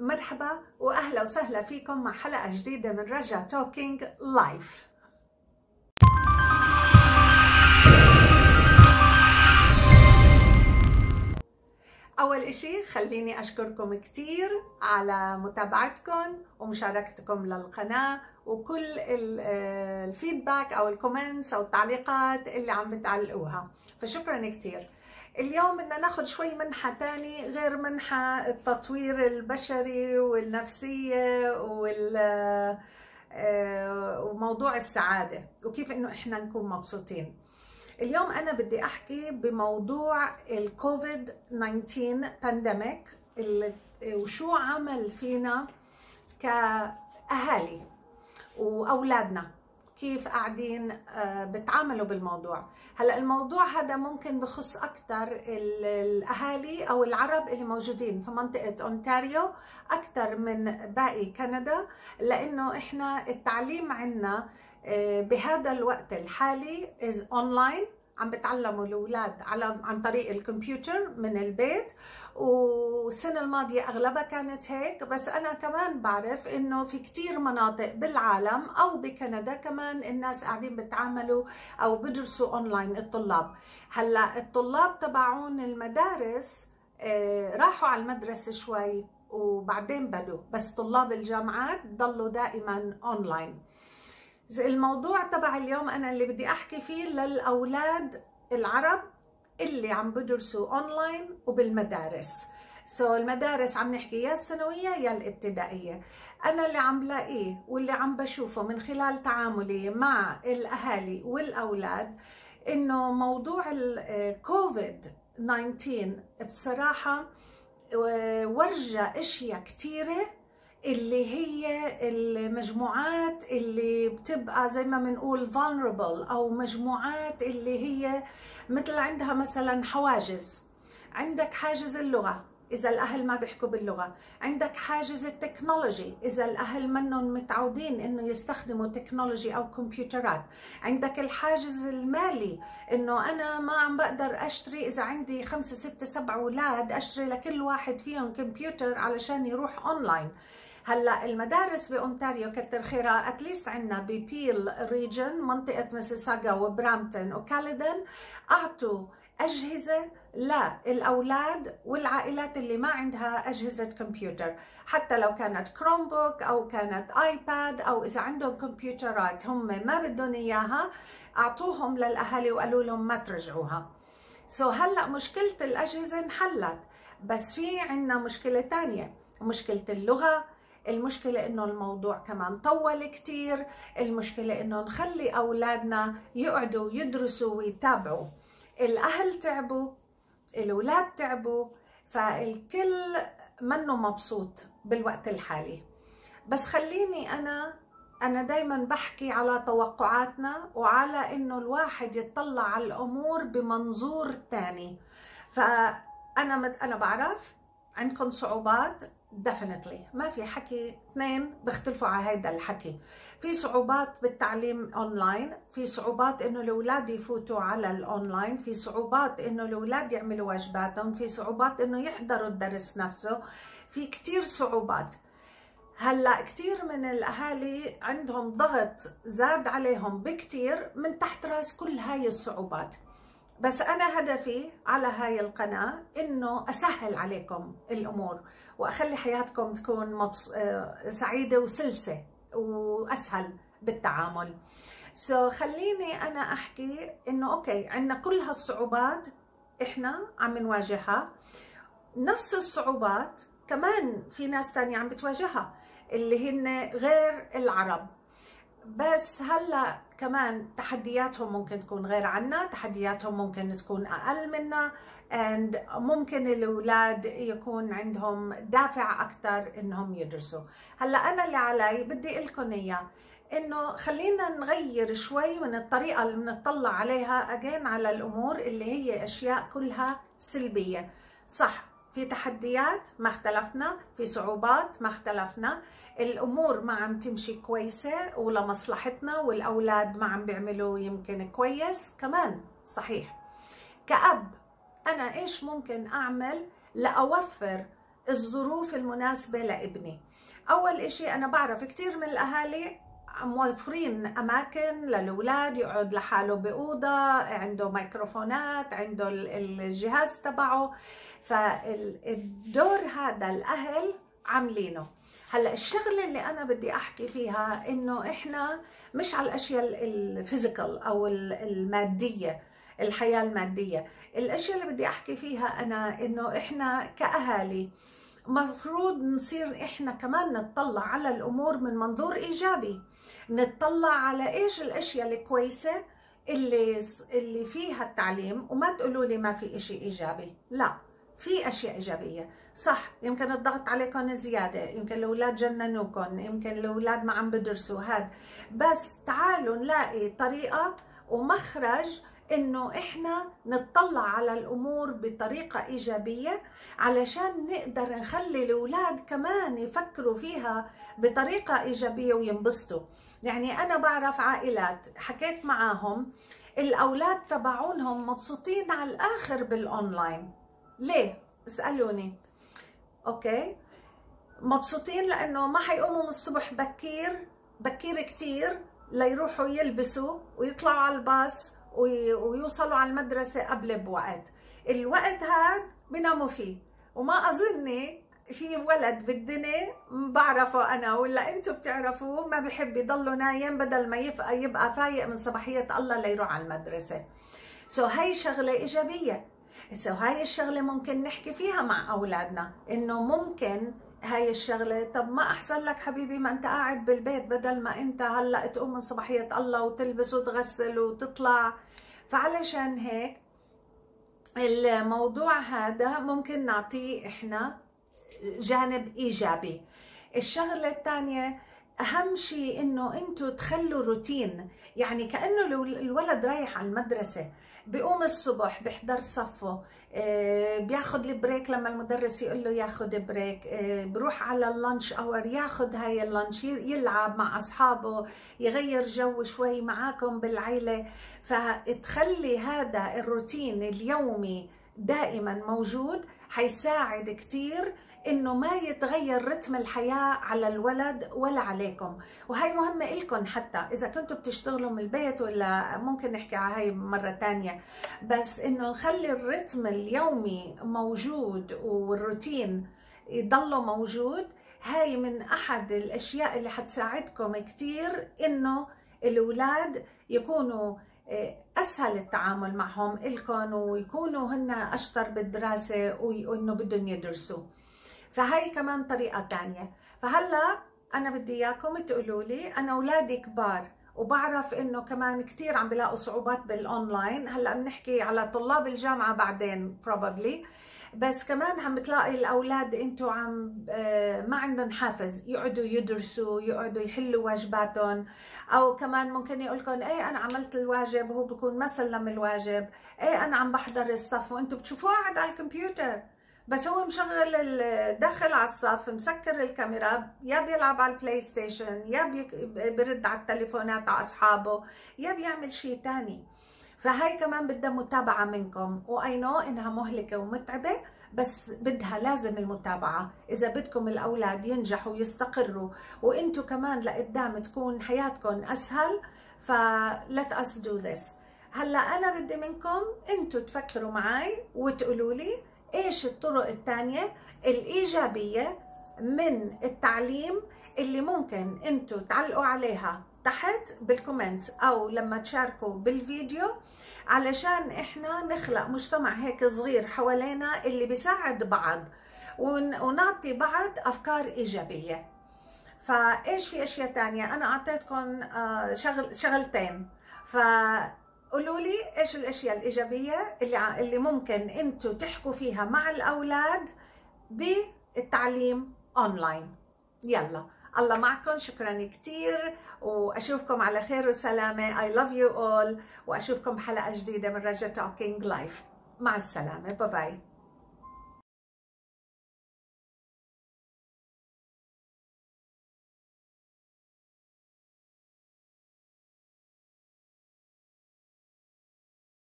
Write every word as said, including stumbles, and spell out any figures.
مرحبا واهلا وسهلا فيكم مع حلقه جديده من رجا توكينج لايف. اول اشي خليني اشكركم كتير على متابعتكم ومشاركتكم للقناه وكل الفيدباك او الكومنتس او التعليقات اللي عم بتعلقوها، فشكرا كتير. اليوم بدنا ناخذ شوي منحة تاني غير منحة التطوير البشري والنفسية وال وموضوع السعادة وكيف انه احنا نكون مبسوطين. اليوم انا بدي احكي بموضوع الكوفيد تسعة عشر بانديميك وشو عمل فينا كأهالي واولادنا، كيف قاعدين بتعاملوا بالموضوع. هلا الموضوع هذا ممكن بخص اكثر الاهالي او العرب اللي موجودين في منطقه اونتاريو اكثر من باقي كندا، لانه احنا التعليم عندنا بهذا الوقت الحالي از اونلاين، عم بتعلموا الاولاد على عن طريق الكمبيوتر من البيت، والسنه الماضيه اغلبها كانت هيك. بس انا كمان بعرف انه في كتير مناطق بالعالم او بكندا كمان الناس قاعدين بتعاملوا او بدرسوا اونلاين الطلاب. هلا الطلاب تبعون المدارس راحوا على المدرسه شوي وبعدين بدوا، بس طلاب الجامعات ضلوا دائما اونلاين. الموضوع تبع اليوم أنا اللي بدي أحكي فيه للأولاد العرب اللي عم بدرسوا أونلاين وبالمدارس. سو so, المدارس عم نحكي يا الثانوية يا الابتدائية. أنا اللي عم لاقيه واللي عم بشوفه من خلال تعاملي مع الأهالي والأولاد إنه موضوع الكوفيد تسعة عشر بصراحة ورجى أشياء كتيرة اللي هي المجموعات اللي بتبقى زي ما بنقول vulnerable او مجموعات اللي هي مثل عندها مثلا حواجز. عندك حاجز اللغة اذا الاهل ما بيحكوا باللغة، عندك حاجز التكنولوجي اذا الاهل منهم متعودين انه يستخدموا تكنولوجي او كمبيوترات، عندك الحاجز المالي انه انا ما عم بقدر اشتري اذا عندي خمسة ستة سبع اولاد اشتري لكل واحد فيهم كمبيوتر علشان يروح اونلاين. هلا المدارس باونتاريو كتر خيرها اتليست عندنا ببيل ريجن منطقه مسيساغا وبرامتون وكاليدن اعطوا اجهزه للاولاد والعائلات اللي ما عندها اجهزه كمبيوتر، حتى لو كانت كروم بوك او كانت ايباد او اذا عندهم كمبيوترات هم ما بدهم اياها اعطوهم للاهالي وقالوا لهم ما ترجعوها. سو so هلا مشكله الاجهزه انحلت، بس في عندنا مشكله ثانيه، مشكله اللغه. المشكلة انه الموضوع كمان طول كتير، المشكلة انه نخلي اولادنا يقعدوا يدرسوا ويتابعوا. الاهل تعبوا، الاولاد تعبوا، فالكل منه مبسوط بالوقت الحالي. بس خليني انا انا دايما بحكي على توقعاتنا وعلى انه الواحد يطلع على الامور بمنظور تاني. فانا مت... انا بعرف عندكم صعوبات definitely، ما في حكي اثنين بيختلفوا على هيدا الحكي. في صعوبات بالتعليم اونلاين، في صعوبات انه الاولاد يفوتوا على الاونلاين، في صعوبات انه الاولاد يعملوا واجباتهم، في صعوبات انه يحضروا الدرس نفسه، في كتير صعوبات. هلا كتير من الاهالي عندهم ضغط زاد عليهم بكتير من تحت راس كل هاي الصعوبات. بس أنا هدفي على هاي القناة إنه أسهل عليكم الأمور وأخلي حياتكم تكون مبس... سعيدة وسلسة وأسهل بالتعامل. سو so خليني أنا أحكي إنه أوكي عندنا كل هالصعوبات إحنا عم نواجهها، نفس الصعوبات كمان في ناس تانية عم بتواجهها اللي هن غير العرب، بس هلا كمان تحدياتهم ممكن تكون غير عنا، تحدياتهم ممكن تكون اقل منا، and ممكن الاولاد يكون عندهم دافع اكثر انهم يدرسوا. هلا انا اللي علي بدي اقول لكم اياه انه خلينا نغير شوي من الطريقه اللي بنطلع عليها اجين على الامور اللي هي اشياء كلها سلبيه. صح في تحديات ما اختلفنا، في صعوبات ما اختلفنا، الامور ما عم تمشي كويسه ولمصلحتنا والاولاد ما عم بيعملوا يمكن كويس كمان، صحيح. كأب انا ايش ممكن اعمل لاوفر الظروف المناسبة لابني. أول إشي أنا بعرف كتير من الأهالي موفرين أماكن للأولاد يقعد لحاله بأوضة، عنده ميكروفونات، عنده الجهاز تبعه، فالدور هذا الأهل عاملينه. هلا الشغلة اللي أنا بدي أحكي فيها إنه إحنا مش على الأشياء الفيزيكال أو المادية، الحياة المادية. الأشياء اللي بدي أحكي فيها أنا إنه إحنا كأهالي مفروض نصير إحنا كمان نتطلع على الأمور من منظور إيجابي، نتطلع على إيش الأشياء الكويسة اللي اللي فيها التعليم. وما تقولوا لي ما في إشي إيجابي، لا، في أشياء إيجابية. صح، يمكن الضغط عليكم زيادة، يمكن الأولاد جننوكم، يمكن الأولاد ما عم بدرسوا هاد، بس تعالوا نلاقي طريقة ومخرج إنه إحنا نتطلع على الأمور بطريقة إيجابية علشان نقدر نخلي الأولاد كمان يفكروا فيها بطريقة إيجابية وينبسطوا. يعني أنا بعرف عائلات حكيت معاهم الأولاد تبعونهم مبسوطين على الآخر بالأونلاين. ليه؟ اسألوني. أوكي، مبسوطين لأنه ما حيقوموا من الصبح بكير بكير كتير ليروحوا يلبسوا ويطلعوا على الباص ويوصلوا على المدرسة قبل بوقت. الوقت هاد بناموا فيه، وما أظني في ولد بالدنيا بعرفه أنا ولا أنتوا بتعرفوه ما بحب يضلوا نايم بدل ما يبقى يبقى فايق من صباحية الله ليروح على المدرسة. سو هاي شغلة إيجابية. سو هاي الشغلة ممكن نحكي فيها مع أولادنا، إنه ممكن هاي الشغلة. طب ما أحسن لك حبيبي ما أنت قاعد بالبيت بدل ما أنت هلأ تقوم من صباحية الله وتلبس وتغسل وتطلع. فعلشان هيك الموضوع هذا ممكن نعطيه إحنا جانب إيجابي. الشغلة الثانية أهم شيء إنه أنتوا تخلوا روتين، يعني كأنه الولد رايح على المدرسة بيقوم الصبح بيحضر صفه، بياخد البريك لما المدرس يقول له ياخد بريك، بروح على اللانش اور ياخد هاي اللانش، يلعب مع أصحابه، يغير جو شوي معاكم بالعيلة. فتخلي هذا الروتين اليومي دائما موجود حيساعد كتير انه ما يتغير رتم الحياة على الولد ولا عليكم. وهي مهمة إلكم حتى إذا كنتوا بتشتغلوا من البيت، ولا ممكن نحكي على هاي مرة تانية، بس انه نخلي الرتم اليومي موجود والروتين يضله موجود. هاي من أحد الأشياء اللي حتساعدكم كتير انه الأولاد يكونوا أسهل التعامل معهم إلكم، ويكونوا هن أشطر بالدراسة وإنه بدهم يدرسوا. فهي كمان طريقة تانية. فهلا أنا بدي إياكم تقولوا لي، أنا أولادي كبار وبعرف إنه كمان كتير عم بلاقوا صعوبات بالأونلاين. هلا بنحكي على طلاب الجامعة بعدين probably، بس كمان عم بتلاقي الأولاد أنتوا عم ما عندهم حافز يقعدوا يدرسوا، يقعدوا يحلوا واجباتهم، أو كمان ممكن يقول لكم إيه أنا عملت الواجب وهو بكون ما سلم الواجب، إيه أنا عم بحضر الصف وأنتوا بتشوفوه قاعد على الكمبيوتر، بس هو مشغل داخل على الصف مسكر الكاميرا، يا بيلعب على البلاي ستيشن، يا بيرد على التليفونات على أصحابه، يا بيعمل شيء تاني. فهاي كمان بدها متابعة منكم، وأي نو إنها مهلكة ومتعبة، بس بدها لازم المتابعة إذا بدكم الأولاد ينجحوا ويستقروا وإنتوا كمان لقدام تكون حياتكم أسهل. ف let us do this. هلا أنا بدي منكم إنتوا تفكروا معي وتقولوا لي إيش الطرق الثانية الإيجابية من التعليم اللي ممكن إنتوا تعلقوا عليها تحت بالكومنتس أو لما تشاركوا بالفيديو، علشان إحنا نخلق مجتمع هيك صغير حوالينا اللي بيساعد بعض ونعطي بعض أفكار إيجابية. فإيش في أشياء تانية؟ أنا أعطيتكم شغل شغلتين، فقولوا لي إيش الأشياء الإيجابية اللي اللي ممكن أنتوا تحكوا فيها مع الأولاد بالتعليم أونلاين. يلا الله معكم، شكرا كتير، وأشوفكم على خير وسلامة. I love you all، وأشوفكم بحلقة جديدة من رجا توكينج لايف. مع السلامة، باي باي.